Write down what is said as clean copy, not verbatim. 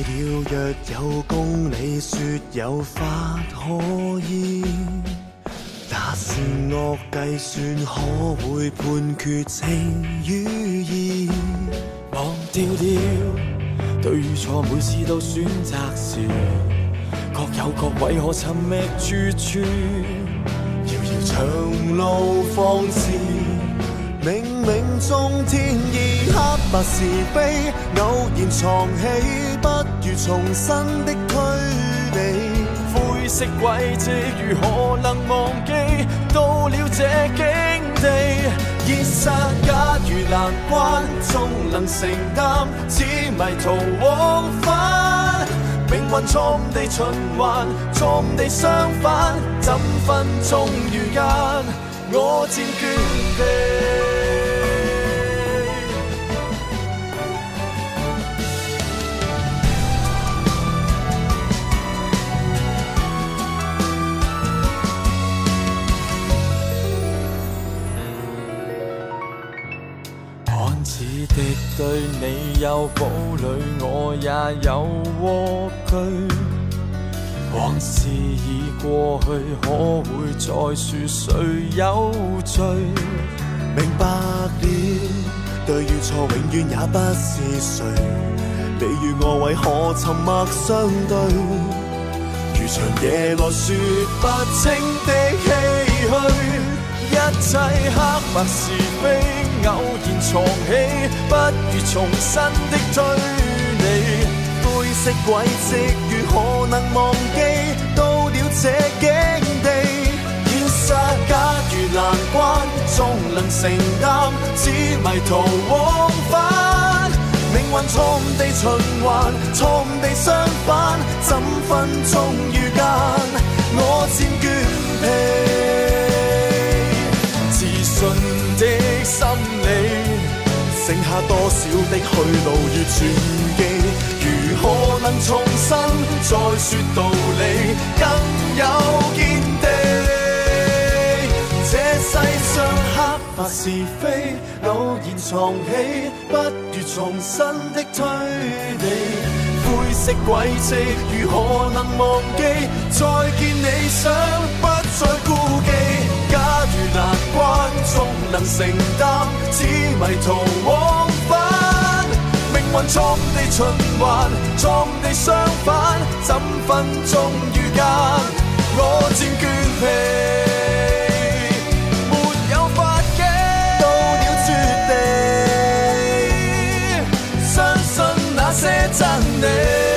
了，若有公理，說有法可依。那善惡計算，可會判決情與義？ 忘掉了對與錯，每次都選擇時，各有各為何尋覓處處？ 遙遙長路方知，冥冥中天意，黑白是非偶然藏起，不如重新的推理。 灰色軌跡如何能忘記？到了這境地， 現實假如難關，終能承擔，似迷途往返。命運錯誤地循環，錯誤地相反，怎分鐘遇間，我漸倦疲。 看似敵對，你有堡壘，我也有蝸居。往事已過去，可會再說誰有罪？ 明白了，對與錯永遠也不是誰。你與我為何沉默相對？如長夜來說不清的唏噓，一切黑白是非偶然藏起，不如重新的推理。灰色軌跡如何能忘記？到了這境地，現實假如難關，終能承擔，只迷途往返。命運錯誤地循環，錯誤地相反，怎分鐘遇間，我漸倦疲。 自信的心理， 剩下多少的去路與傳記？如何能重新再說道理，更有見地？這世上黑白是非偶然藏起，不如重新的推理。灰色軌跡如何能忘記？再見理想不再顧忌。假如難關終能承擔，只迷途往返。命運錯誤地循環，錯誤地相反，怎分鐘遇間，我漸倦疲，沒有法紀，到了絕地，相信那些真理。